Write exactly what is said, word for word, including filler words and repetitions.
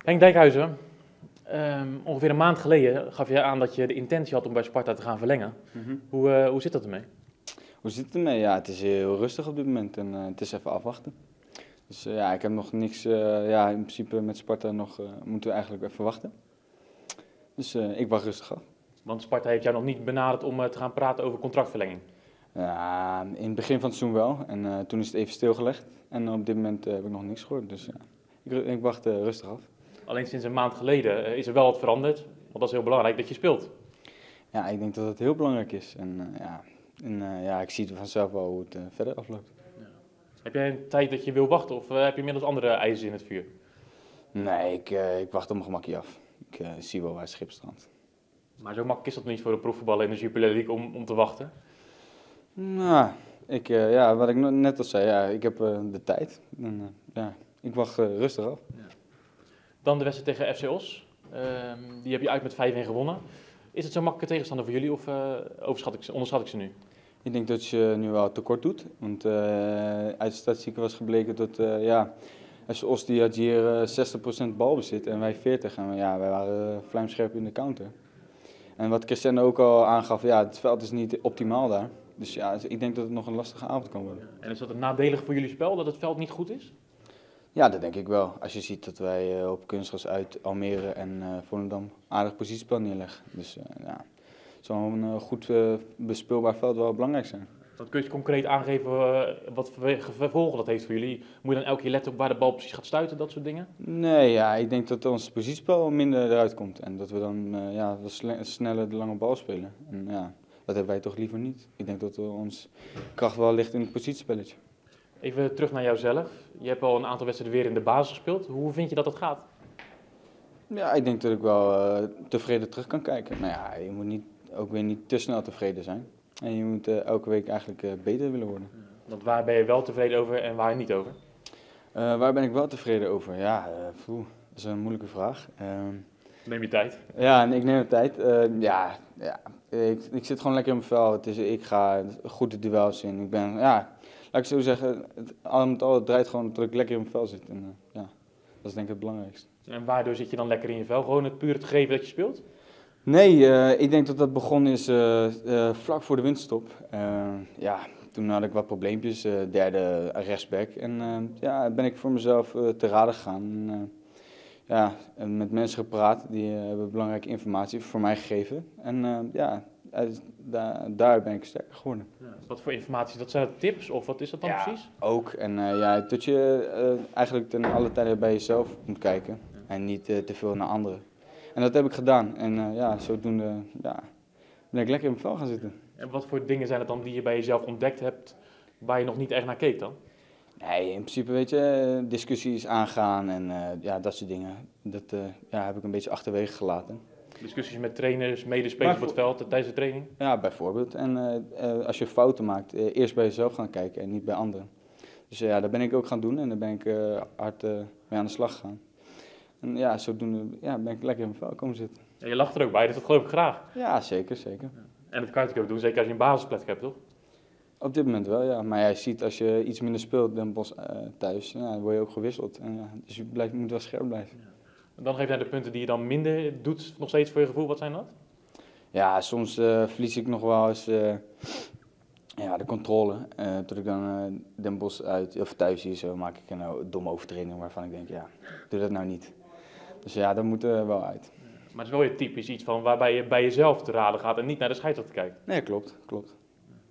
Henk Dijkhuizen, um, ongeveer een maand geleden gaf je aan dat je de intentie had om bij Sparta te gaan verlengen. Mm-hmm. Hoe, uh, hoe zit dat ermee? Hoe zit het ermee? Ja, het is heel rustig op dit moment en uh, het is even afwachten. Dus uh, ja, ik heb nog niks, uh, ja, in principe met Sparta nog, uh, moeten we eigenlijk even wachten. Dus uh, ik wacht rustig af. Want Sparta heeft jou nog niet benaderd om uh, te gaan praten over contractverlenging? Ja, in het begin van het seizoen wel en uh, toen is het even stilgelegd. En op dit moment uh, heb ik nog niks gehoord, dus uh, ik, ik wacht uh, rustig af. Alleen sinds een maand geleden uh, is er wel wat veranderd, want dat is heel belangrijk dat je speelt. Ja, ik denk dat het heel belangrijk is en, uh, ja, en uh, ja, ik zie het vanzelf wel hoe het uh, verder afloopt. Ja. Heb jij een tijd dat je wil wachten of uh, heb je inmiddels andere ijzers in het vuur? Nee, ik, uh, ik wacht op mijn gemakje af. Ik uh, zie wel waar het schip strandt. Maar zo makkelijk is dat niet voor de profvoetballer in de Jupiler League om, om te wachten? Nou, ik, uh, ja, wat ik net al zei, ja, ik heb uh, de tijd. En, uh, ja, ik wacht uh, rustig af. Ja. Dan de wedstrijd tegen F C Os. Uh, die heb je uit met vijf een gewonnen. Is het zo'n makkelijke tegenstander voor jullie of uh, overschat ik ze, onderschat ik ze nu? Ik denk dat je nu wel tekort doet. Want uh, uit de statistieken was gebleken dat uh, ja, F C Os die had hier uh, zestig procent balbezit en wij veertig procent. En ja, wij waren uh, vlijmscherp in de counter. En wat Cristiano ook al aangaf, ja, het veld is niet optimaal daar. Dus ja, ik denk dat het nog een lastige avond kan worden. En is dat een nadelig voor jullie spel, dat het veld niet goed is? Ja, dat denk ik wel. Als je ziet dat wij uh, op kunstgras uit Almere en uh, Volendam aardig positiespel neerleggen. Dus uh, ja, zo'n uh, goed uh, bespeelbaar veld wel belangrijk zijn. Dat kun je concreet aangeven uh, wat voor gevolgen dat heeft voor jullie? Moet je dan elke keer letten op waar de bal precies gaat stuiten, dat soort dingen? Nee, ja, ik denk dat ons positiespel minder eruit komt. En dat we dan uh, ja, wat sneller de lange bal spelen. En ja, dat hebben wij toch liever niet. Ik denk dat uh, ons kracht wel ligt in het positiespelletje. Even terug naar jouzelf. Je hebt al een aantal wedstrijden weer in de basis gespeeld. Hoe vind je dat het gaat? Ja, ik denk dat ik wel uh, tevreden terug kan kijken. Nou ja, je moet niet, ook weer niet te snel tevreden zijn. En je moet uh, elke week eigenlijk uh, beter willen worden. Want waar ben je wel tevreden over en waar niet over? Uh, waar ben ik wel tevreden over? Ja, uh, poeh, dat is een moeilijke vraag. Uh, Neem je tijd. Ja, ik neem de tijd. Uh, ja, ja ik, ik zit gewoon lekker in mijn vel. Het is, ik ga goed de duels in. Ik ben, ja, laat ik zo zeggen, het, al met al, het draait gewoon dat ik lekker in mijn vel zit. En, uh, ja, dat is denk ik het belangrijkste. En waardoor zit je dan lekker in je vel? Gewoon het puur het gegeven dat je speelt? Nee, uh, ik denk dat dat begonnen is uh, uh, vlak voor de winterstop. Uh, ja, toen had ik wat probleempjes, uh, derde rechtsback. En uh, ja, ben ik voor mezelf uh, te raden gegaan. En, uh, ja, met mensen gepraat, die uh, hebben belangrijke informatie voor mij gegeven. En uh, ja, uit, da daar ben ik sterker geworden. Ja, wat voor informatie? Dat zijn dat tips of wat is dat dan ja, precies? Ook. En uh, ja, dat je uh, eigenlijk ten alle tijde bij jezelf moet kijken. Ja. En niet uh, te veel naar anderen. En dat heb ik gedaan. En uh, ja, zodoende ja, ben ik lekker in mijn vel gaan zitten. En wat voor dingen zijn het dan die je bij jezelf ontdekt hebt, waar je nog niet echt naar keek dan? Nee, in principe weet je, discussies aangaan en uh, ja, dat soort dingen. Dat uh, ja, heb ik een beetje achterwege gelaten. Discussies met trainers, medespelers op het veld tijdens de training? Ja, bijvoorbeeld. En uh, uh, als je fouten maakt, uh, eerst bij jezelf gaan kijken en niet bij anderen. Dus uh, ja, dat ben ik ook gaan doen en daar ben ik uh, hard uh, mee aan de slag gegaan. En ja, zodoende ja, ben ik lekker in mijn vel komen zitten. Ja, je lacht er ook bij, dus dat geloof ik graag. Ja, zeker, zeker. Ja. En dat kan je ook doen, zeker als je een basisplek hebt, toch? Op dit moment wel, ja. Maar jij ziet, als je iets minder speelt dan Bos uh, thuis, ja, dan word je ook gewisseld. En, ja, dus je blijft, moet wel scherp blijven. Ja. En dan geef jij de punten die je dan minder doet, nog steeds voor je gevoel. Wat zijn dat? Ja, soms uh, verlies ik nog wel eens uh, ja, de controle. Uh, tot ik dan uh, Den Bosch uit, of thuis hier zo, maak ik een uh, domme overtreding waarvan ik denk, ja, doe dat nou niet. Dus ja, dat moet er uh, wel uit. Maar het is wel je typisch iets van waarbij je bij jezelf te raden gaat en niet naar de scheidsrechter kijkt. Nee, klopt, klopt.